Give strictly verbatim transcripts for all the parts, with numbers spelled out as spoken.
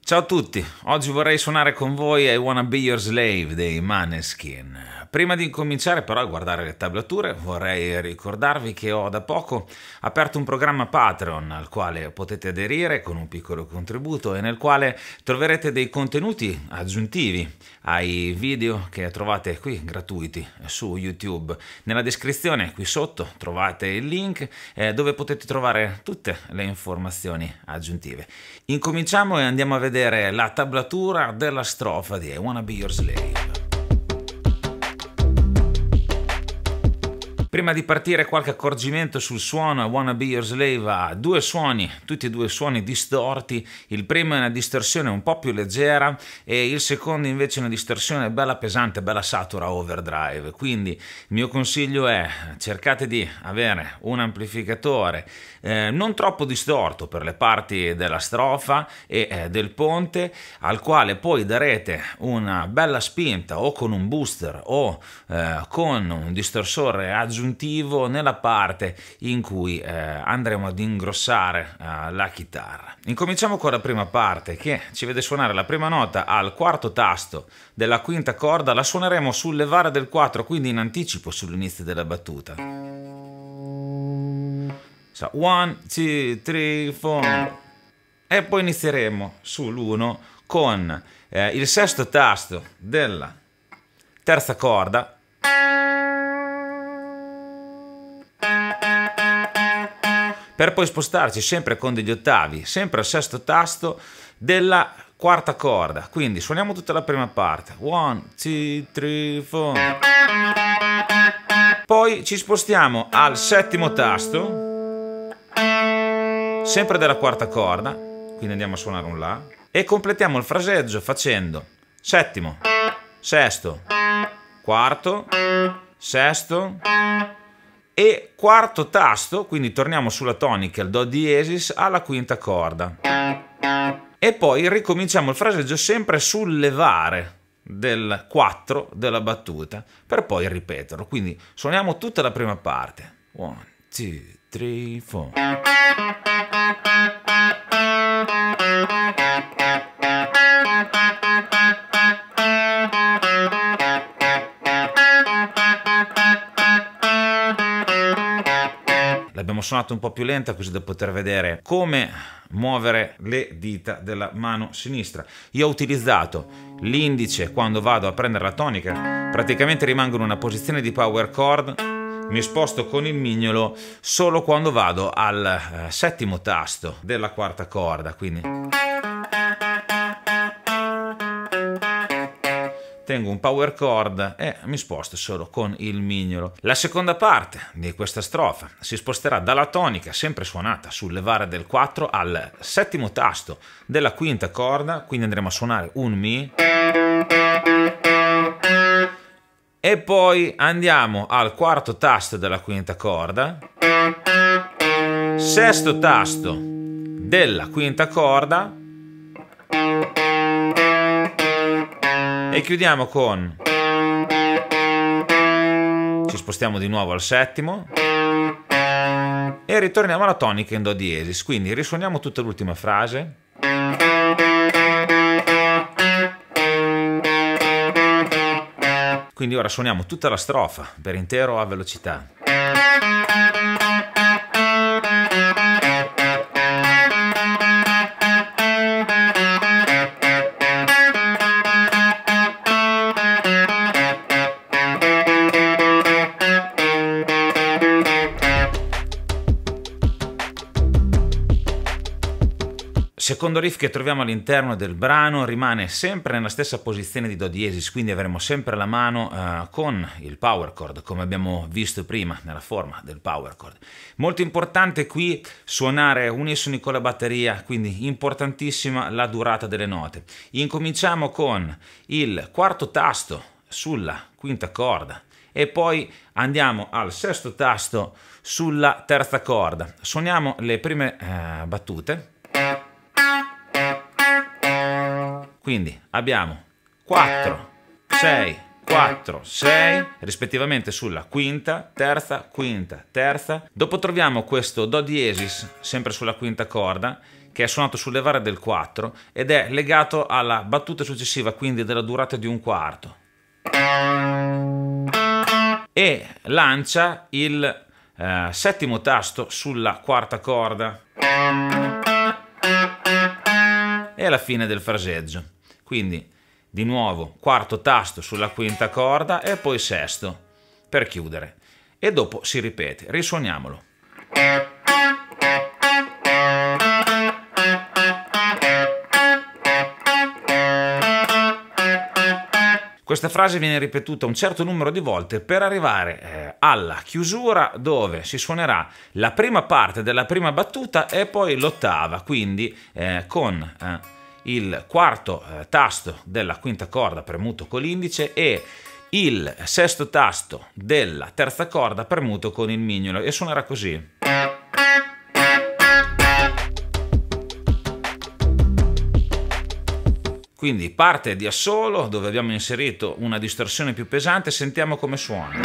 Ciao a tutti, oggi vorrei suonare con voi I Wanna Be Your Slave dei Måneskin. Prima di incominciare però a guardare le tablature vorrei ricordarvi che ho da poco aperto un programma Patreon al quale potete aderire con un piccolo contributo e nel quale troverete dei contenuti aggiuntivi ai video che trovate qui gratuiti su YouTube. Nella descrizione qui sotto trovate il link eh, dove potete trovare tutte le informazioni aggiuntive. Incominciamo e andiamo a vedere la tablatura della strofa di I Wanna Be Your Slave. Prima di partire qualche accorgimento sul suono. I Wanna Be Your Slave ha due suoni, tutti e due suoni distorti. Il primo è una distorsione un po' più leggera e il secondo invece è una distorsione bella pesante, bella satura overdrive. Quindi il mio consiglio è: cercate di avere un amplificatore eh, non troppo distorto per le parti della strofa e eh, del ponte, al quale poi darete una bella spinta o con un booster o eh, con un distorsore aggiuntivo nella parte in cui eh, andremo ad ingrossare eh, la chitarra. Incominciamo con la prima parte, che ci vede suonare la prima nota al quarto tasto della quinta corda. La suoneremo sul levare del quattro, quindi in anticipo sull'inizio della battuta. So, one, two, three, four. E poi inizieremo sull'uno con eh, il sesto tasto della terza corda, per poi spostarci sempre con degli ottavi, sempre al sesto tasto della quarta corda. Quindi suoniamo tutta la prima parte. one, two, three, four. Poi ci spostiamo al settimo tasto, sempre della quarta corda, quindi andiamo a suonare un La, e completiamo il fraseggio facendo settimo, sesto, quarto, sesto e quarto tasto, quindi torniamo sulla tonica, il Do diesis, alla quinta corda. E poi ricominciamo il fraseggio sempre sul levare del quattro della battuta, per poi ripeterlo. Quindi suoniamo tutta la prima parte. one, two, three, four. L'abbiamo suonato un po' più lenta così da poter vedere come muovere le dita della mano sinistra. Io ho utilizzato l'indice quando vado a prendere la tonica, praticamente rimango in una posizione di power chord, mi sposto con il mignolo solo quando vado al eh, settimo tasto della quarta corda, quindi tengo un power chord e mi sposto solo con il mignolo. La seconda parte di questa strofa si sposterà dalla tonica, sempre suonata sul levare del quattro, al settimo tasto della quinta corda, quindi andremo a suonare un Mi, e poi andiamo al quarto tasto della quinta corda, sesto tasto della quinta corda, e chiudiamo con, ci spostiamo di nuovo al settimo e ritorniamo alla tonica in Do diesis. Quindi risuoniamo tutta l'ultima frase. Quindi ora suoniamo tutta la strofa per intero a velocità. Secondo riff che troviamo all'interno del brano rimane sempre nella stessa posizione di Do diesis, quindi avremo sempre la mano uh, con il power chord, come abbiamo visto prima nella forma del power chord. Molto importante qui suonare unisoni con la batteria, quindi importantissima la durata delle note. Incominciamo con il quarto tasto sulla quinta corda e poi andiamo al sesto tasto sulla terza corda. Suoniamo le prime uh, battute. Quindi abbiamo quattro, sei, quattro, sei, rispettivamente sulla quinta, terza, quinta, terza. Dopo troviamo questo Do diesis, sempre sulla quinta corda, che è suonato sul levare del quattro ed è legato alla battuta successiva, quindi della durata di un quarto, e lancia il eh, settimo tasto sulla quarta corda e alla fine del fraseggio. Quindi di nuovo quarto tasto sulla quinta corda e poi sesto per chiudere, e dopo si ripete. Risuoniamolo. Questa frase viene ripetuta un certo numero di volte per arrivare eh, alla chiusura, dove si suonerà la prima parte della prima battuta e poi l'ottava, quindi eh, con eh, il quarto eh, tasto della quinta corda premuto con l'indice e il sesto tasto della terza corda premuto con il mignolo, e suonerà così. Quindi parte di assolo, dove abbiamo inserito una distorsione più pesante. Sentiamo come suona.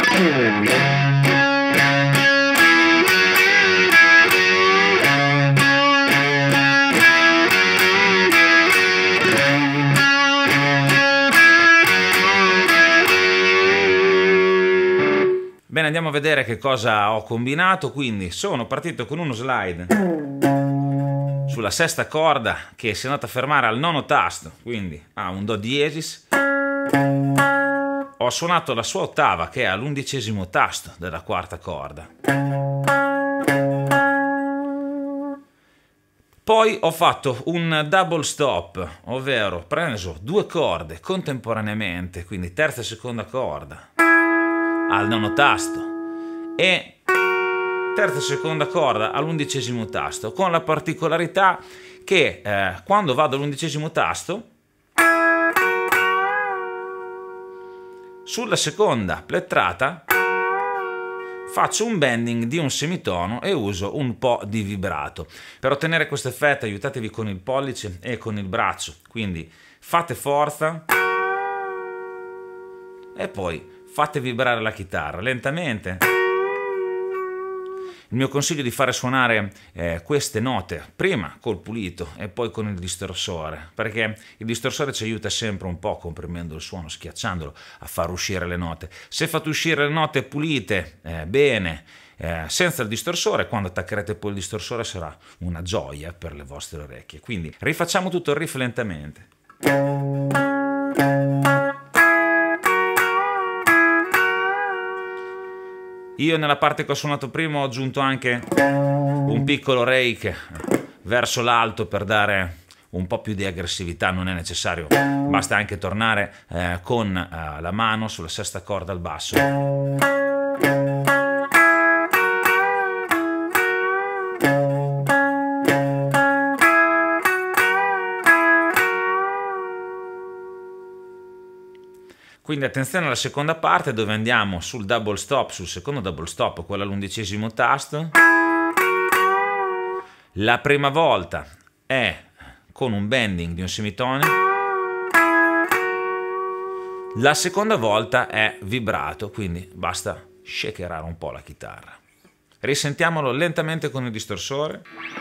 Bene, andiamo a vedere che cosa ho combinato. Quindi sono partito con uno slide sulla sesta corda che si è andata a fermare al nono tasto, quindi a un do diesis. Ho suonato la sua ottava che è all'undicesimo tasto della quarta corda. Poi ho fatto un double stop, ovvero ho preso due corde contemporaneamente, quindi terza e seconda corda al nono tasto e terza e seconda corda all'undicesimo tasto, con la particolarità che eh, quando vado all'undicesimo tasto, sulla seconda plettrata faccio un bending di un semitono e uso un po' di vibrato. Per ottenere questo effetto aiutatevi con il pollice e con il braccio, quindi fate forza e poi fate vibrare la chitarra lentamente. Il mio consiglio è di fare suonare eh, queste note prima col pulito e poi con il distorsore, perché il distorsore ci aiuta sempre un po', comprimendo il suono, schiacciandolo, a far uscire le note. Se fate uscire le note pulite eh, bene, eh, senza il distorsore, quando attaccherete poi il distorsore sarà una gioia per le vostre orecchie. Quindi rifacciamo tutto il riff lentamente. Io nella parte che ho suonato prima ho aggiunto anche un piccolo rake verso l'alto per dare un po' più di aggressività, non è necessario, basta anche tornare eh, con eh, la mano sulla sesta corda al basso. Quindi attenzione alla seconda parte, dove andiamo sul double stop, sul secondo double stop, quello all'undicesimo tasto. La prima volta è con un bending di un semitono, la seconda volta è vibrato, quindi basta shakerare un po' la chitarra. Risentiamolo lentamente con il distorsore.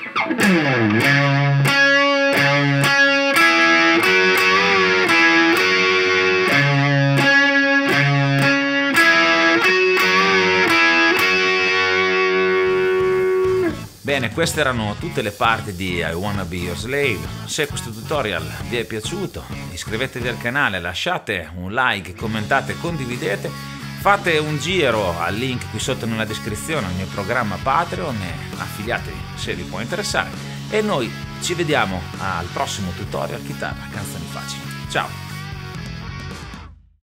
Bene, queste erano tutte le parti di I Wanna Be Your Slave. Se questo tutorial vi è piaciuto, iscrivetevi al canale, lasciate un like, commentate, condividete, fate un giro al link qui sotto nella descrizione al mio programma Patreon e affiliatevi se vi può interessare. E noi ci vediamo al prossimo tutorial chitarra canzoni facili. Ciao!